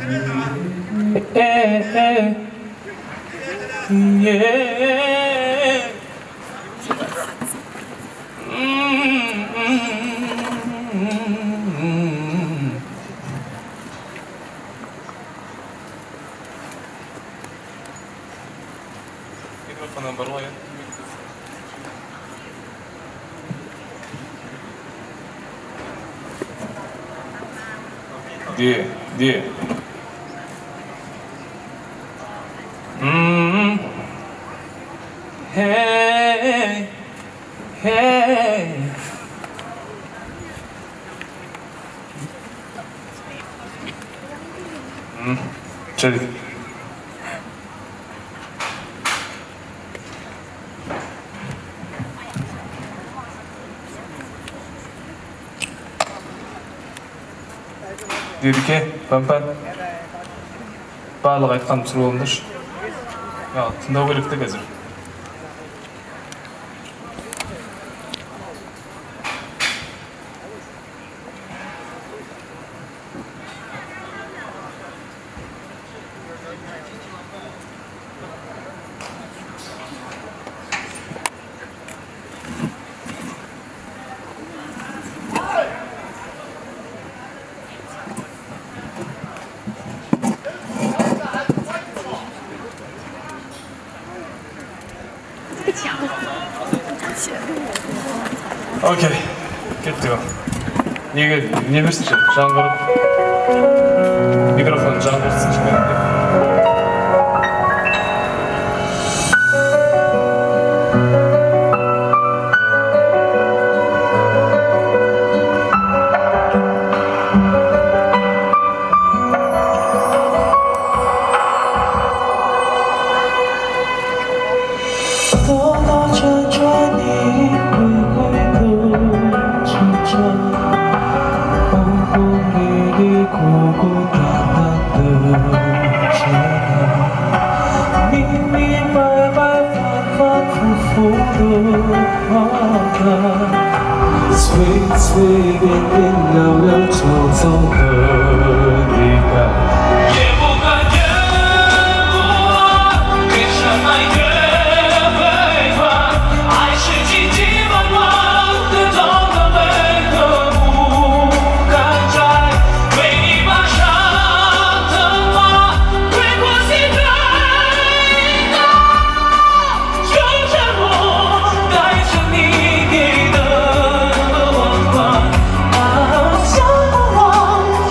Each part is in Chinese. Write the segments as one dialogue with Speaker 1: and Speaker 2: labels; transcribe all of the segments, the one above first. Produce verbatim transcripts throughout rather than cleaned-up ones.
Speaker 1: Микрофоны бар ғой. Де, де. Мм. Hey, hey. Мм. Че дейді? Дедіке, пан-пан. Барлық айтқан түсір болыңдаршы. Ja, тыңдау керек те қазір. Окей, кеттік ол. Неге, не берсінші? Жаңғырып, микрофон жаңғыртсыншы мен. Sweet sweet 点点悠悠匆匆的离开。
Speaker 2: 想忘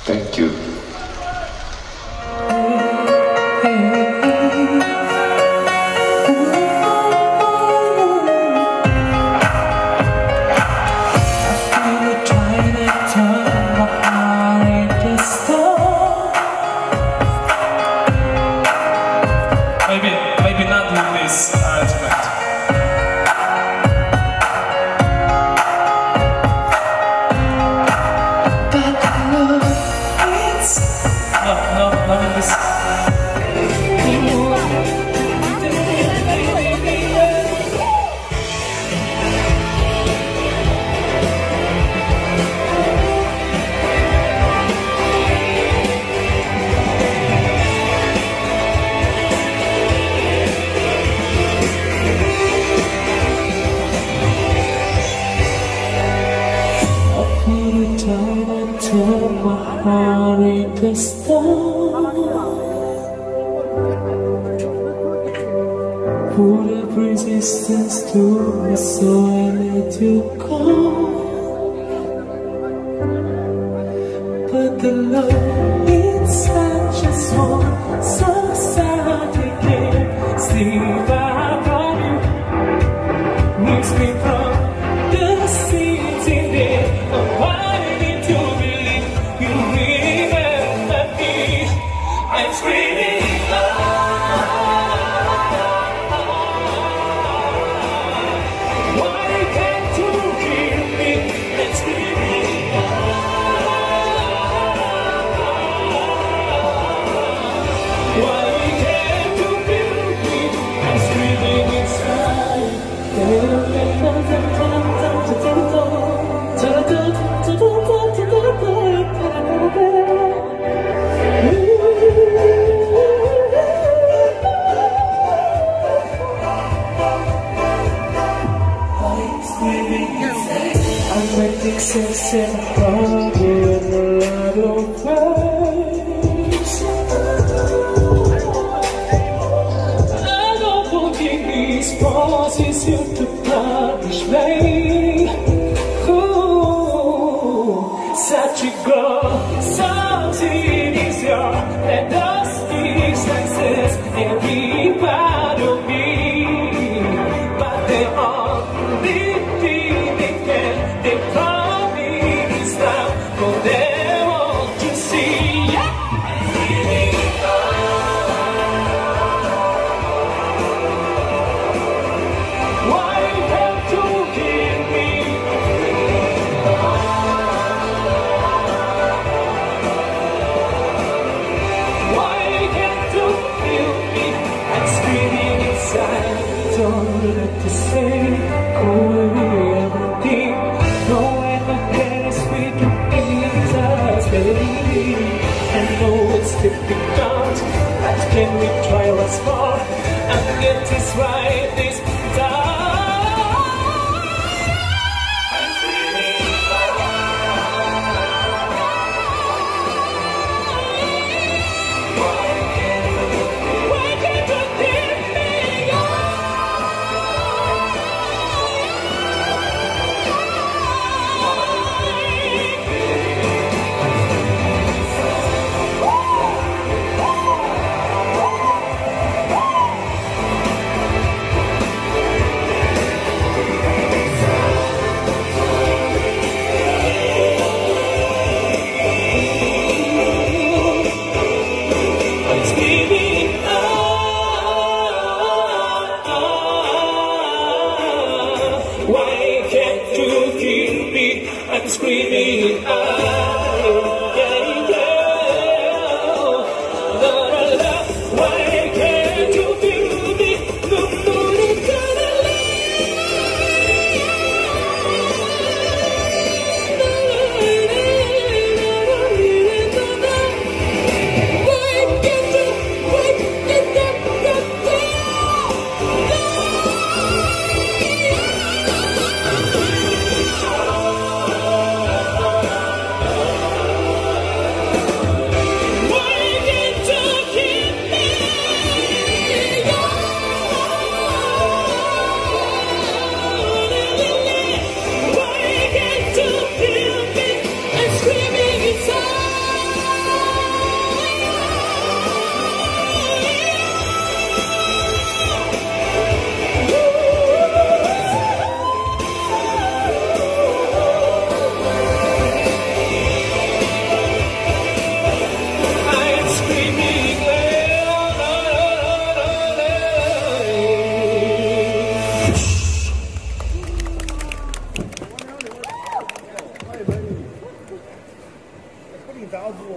Speaker 2: Thank you.
Speaker 1: Maybe, maybe not with this arrangement. But love, it's no, no, not with this. Turn my heart into stone. Put up resistance to me, so I let you go. But the love inside just won't subside again. Sleep out on you, makes me from the seeds in there. I need to believe you remember me. I'm screaming love. Why can't you hear me? I'm screaming love. Why can't you feel me? I'm screaming inside. I'm making sense in a bubble in a lot of ways. I don't forget these pauses here to punish me. Ooh, such a girl, something is your and us distances every part of me. But they only think they can, they promise now, but they want to see. Why can't you give me? Why can't you feel me? I'm screaming inside. Don't let to say, go away everything. No one cares with you in touch, baby. I know it's difficult, but can we try once more and get this right this time? I'm feeling Why can't you give me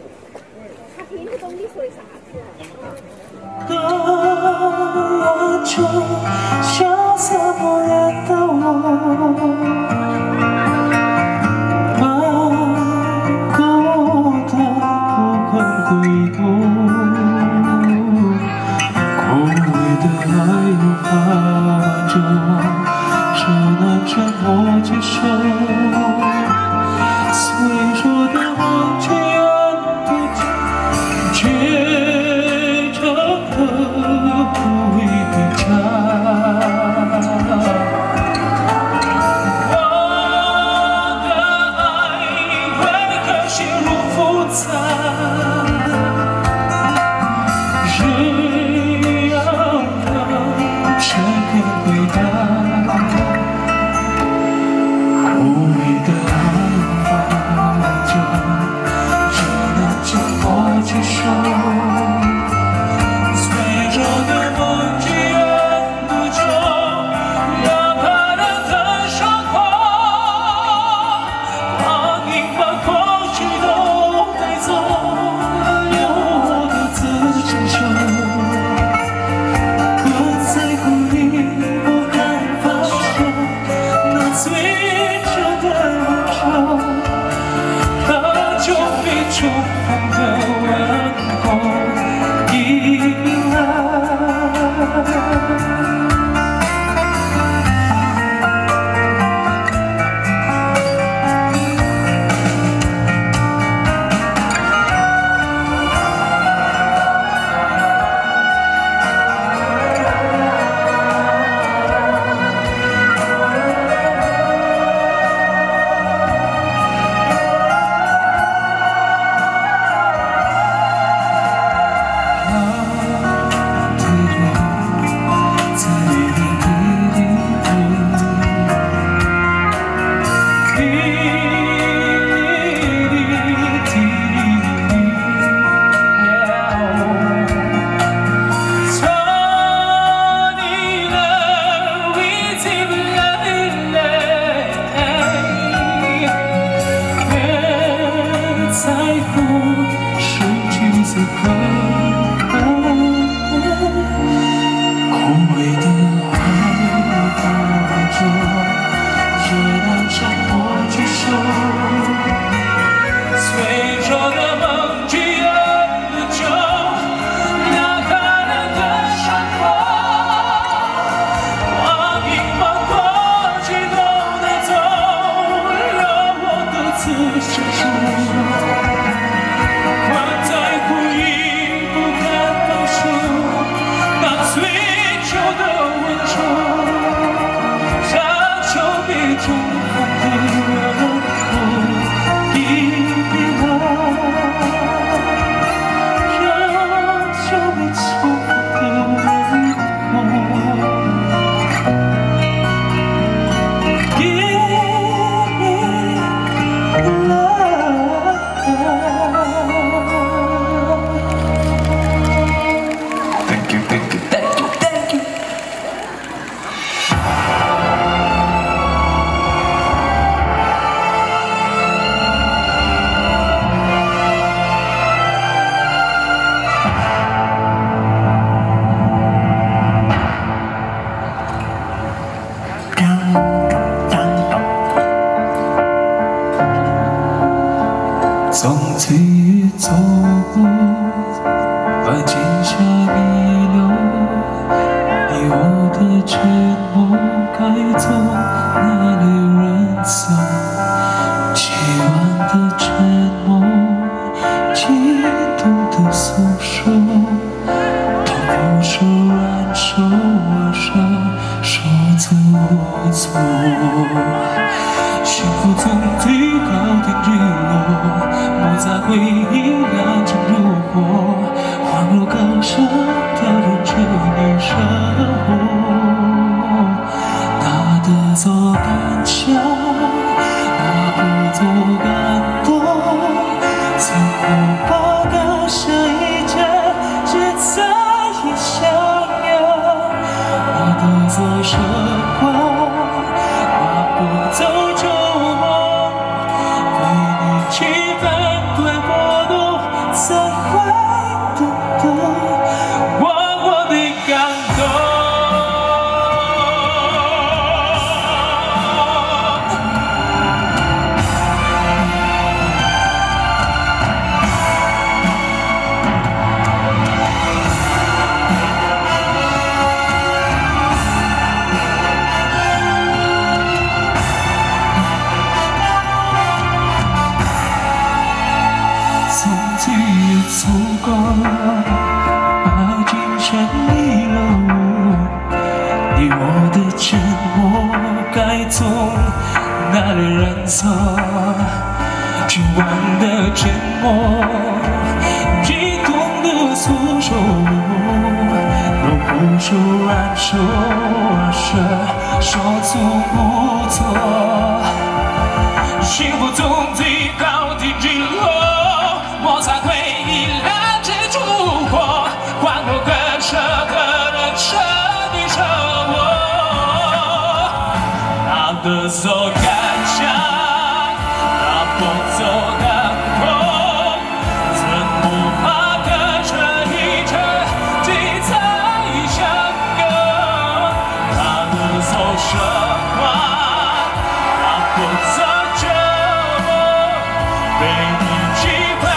Speaker 2: 他听不懂你说的啥子。
Speaker 1: 歌就像洒落的我。
Speaker 3: 从此走过，把今夏遗留，你我的沉默该做哪里人走？凄婉的沉默，激动的诉说，痛不说软手握手，说错错。幸福从最高点坠落，莫在回忆燃成如火，恍若刚生的人着你生活，拿得做感伤，拿不做感动，曾不把感伤一切只在意相拥，拿得做生活，拿不走旧梦，为你期盼对波动， 才会懂得我我的感动。 走过爱情山一路，你我的沉默该从哪里染色？绝望的沉默，激动的诉说，都不说软说是说错不错，幸福从最高地坠落。 摩擦回忆，燃起烛火，换我更舍得人生你着我。那的走感想，那不走感痛，怎不怕跟着一程精彩相拥？那的走奢华，那不走折磨，被你击败。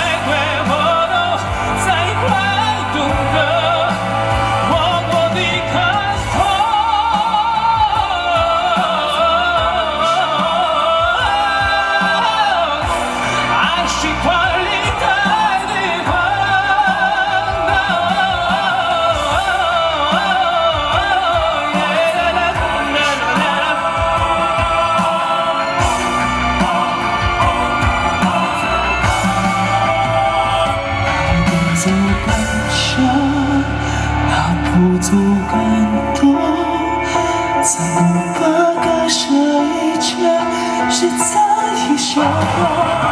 Speaker 3: 走感伤，那不走感动，怎么把割舍一切是在意生活？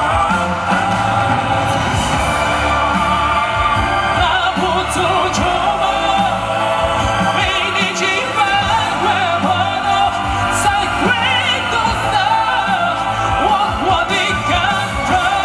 Speaker 3: 那不走触摸，被你击败会破落，才会懂得我我的感动。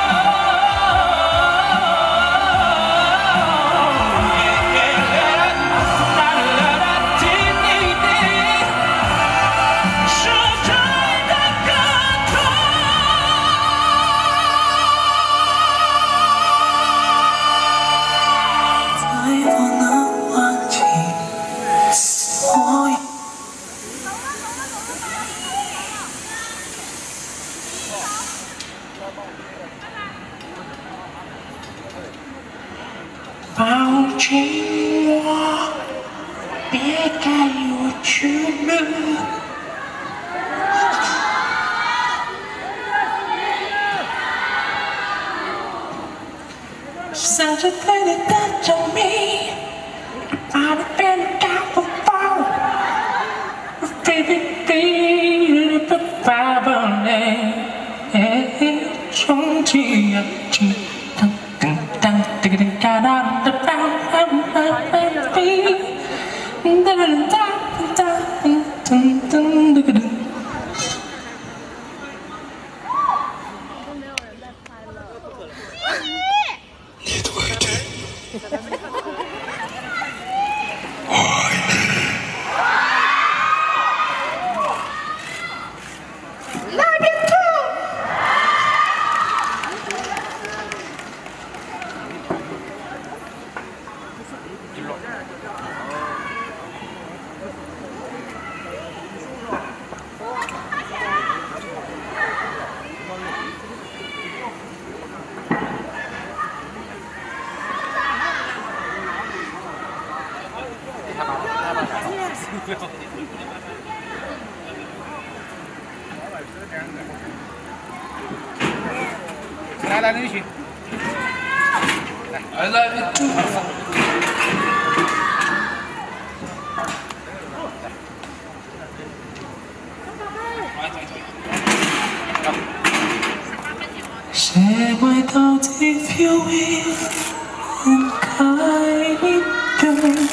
Speaker 3: 抱紧我，别带我去了。闪着对你的着迷，把你变得高不高 ？Baby baby baby baby， 冲击眼睛。 哒哒哒哒哒 baby， 哒哒哒哒噔噔噔噔。你的位置，我爱你。那边走。 来来，你去。来来，你住。谁会到底 feeling 开你的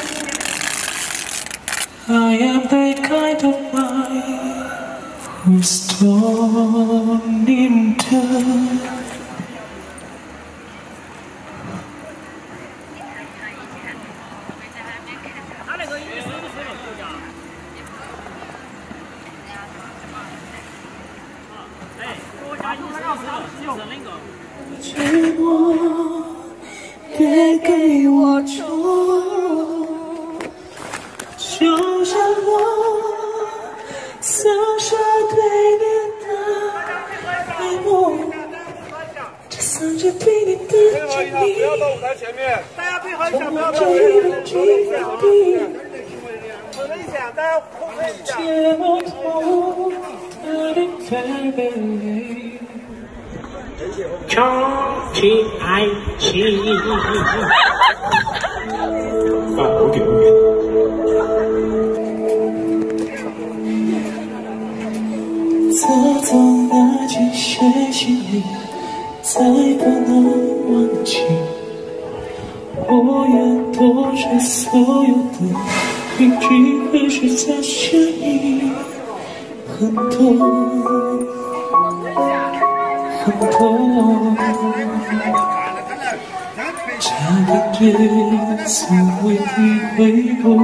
Speaker 3: I am the kind of mind who's torn into 别给我出路，就像我撒下对你的爱慕，这三只比你的坚定，
Speaker 4: 不要到舞台前面，大家配合一下，不要到
Speaker 3: 这一轮注定，
Speaker 4: 很危险，大家后退一下。
Speaker 3: 借我头的你太美丽。
Speaker 1: 重启爱情。
Speaker 3: 啊 ，OK OK。侧走那几些行李，再不能忘记。我愿夺取所有的凭据，可是在想你很多。 很多，这感觉从未体会过。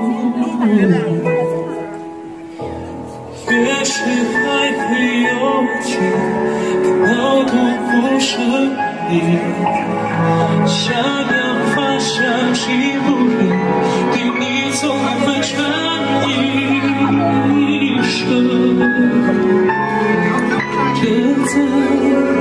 Speaker 3: 越是还会有情，感到多不舍你。想要发相信不忍，对你从未传一生。这次。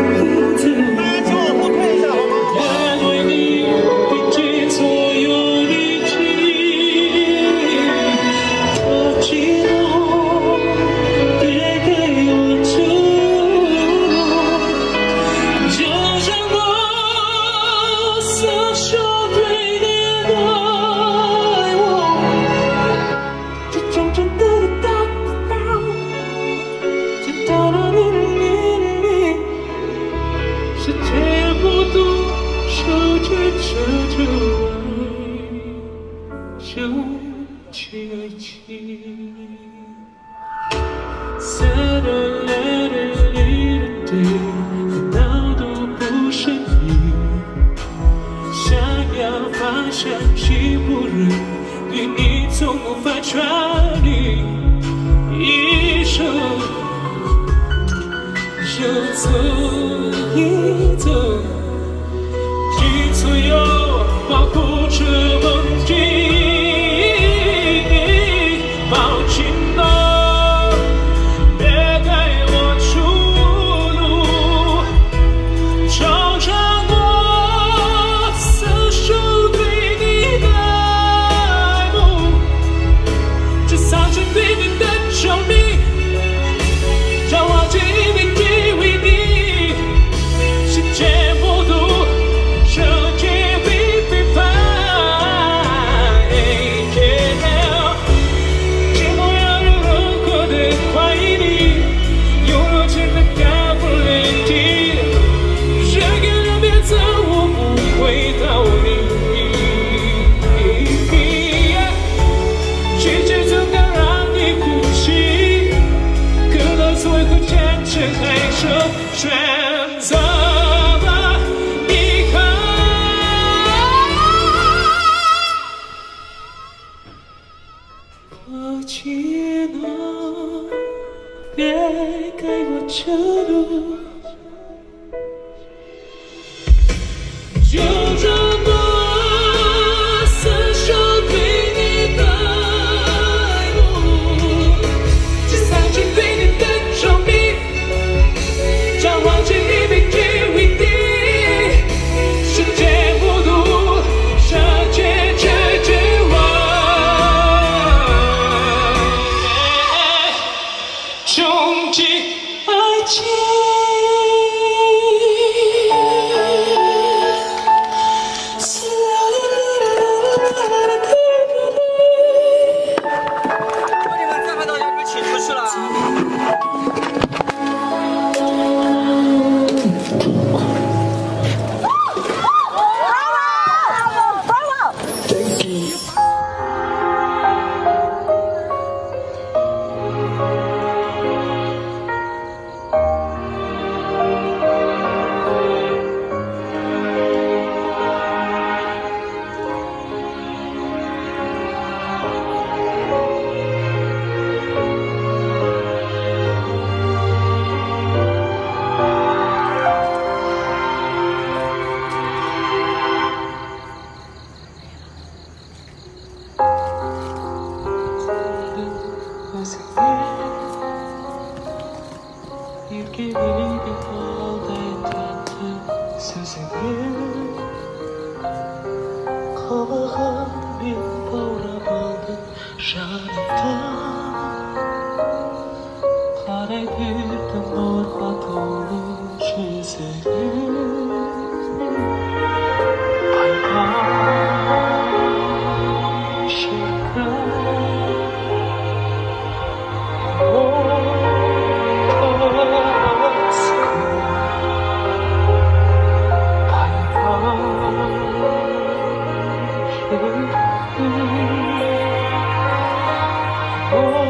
Speaker 3: 相信不忍，对你从无法传递一生，就走一走，尽所有保护着梦境，抱紧了，别给我出路，朝着我厮守。 世界不渡，世界。 河边包了包的沙滩，花带变的魔法透露出色的害怕是个我的死害怕是个我